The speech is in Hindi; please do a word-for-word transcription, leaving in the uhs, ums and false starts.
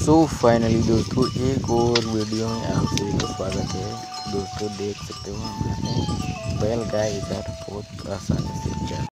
सो फाइनली दोस्तों एक और वीडियो में आप सभी का स्वागत है। दोस्तों देख सकते हो हमारे बैल गाय इधर बहुत आसानी से चल